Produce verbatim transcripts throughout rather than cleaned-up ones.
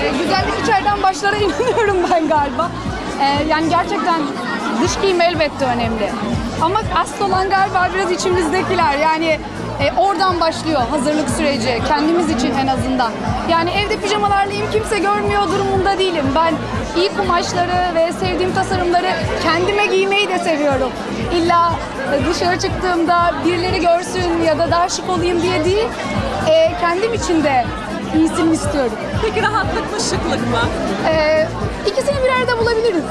Ee, güzellik içeriden başlara inanıyorum ben galiba. Ee, yani gerçekten dış giyim elbette önemli. Ama asıl olan galiba biraz içimizdekiler. Yani e, oradan başlıyor hazırlık süreci. Kendimiz için en azından. Yani evde pijamalarlayım kimse görmüyor durumunda değilim. Ben iyi kumaşları ve sevdiğim tasarımları kendime giymeyi de seviyorum. İlla dışarı çıktığımda birileri görsün ya da daha şık olayım diye değil. E, kendim için de iyisini istiyorum. Peki rahatlık mı, şıklık mı? Ee, ikisini bir arada bulabiliriz.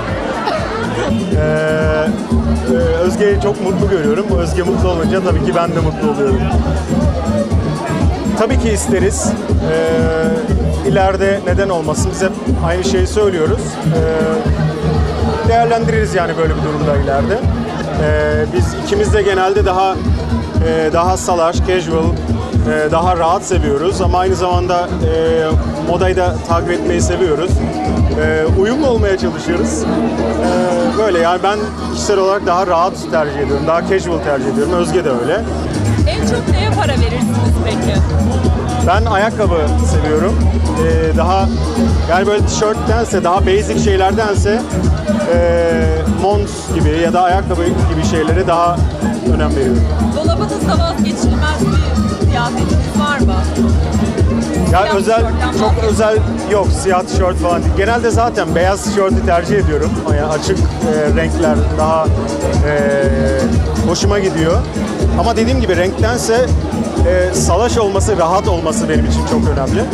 Ee, Özge'yi çok mutlu görüyorum. Özge mutlu olunca tabii ki ben de mutlu oluyorum. Tabii ki isteriz. Ee, ileride neden olmasın? Biz hep aynı şeyi söylüyoruz. Ee, değerlendiririz yani böyle bir durumda ileride. Ee, biz ikimiz de genelde daha e, daha salaş, casual, e, daha rahat seviyoruz ama aynı zamanda e, modayı da takip etmeyi seviyoruz. E, uyumlu olmaya çalışıyoruz. E, böyle yani ben kişisel olarak daha rahat tercih ediyorum, daha casual tercih ediyorum. Özge de öyle. En çok neye para verirsiniz peki? Ben ayakkabı seviyorum. Ee, daha yani böyle tişörttense, daha basic şeylerdense e, mont gibi ya da ayakkabı gibi şeylere daha önem veriyorum. Dolabınızda vazgeçilmez bir kıyafetiniz var mı? Ya Siyah özel, tişörtten çok vazgeçin. özel yok, siyah tişört falan değil. Genelde zaten beyaz tişörtü tercih ediyorum. Yani açık e, renkler daha e, hoşuma gidiyor. Ama dediğim gibi renktense e, salaş olması, rahat olması benim için çok önemli.